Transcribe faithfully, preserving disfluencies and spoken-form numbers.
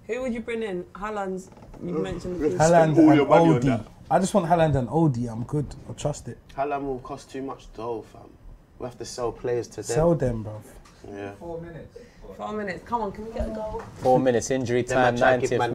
Who would you bring in? Haaland's, you mentioned. Haaland and O D. I just want Haaland and O D. I'm good. I trust it. Haaland will cost too much though, fam. We have to sell players to them. Sell them, bruv. Yeah. Four minutes. Four minutes. Come on, can we get a goal? Four minutes, injury time, ninetieth.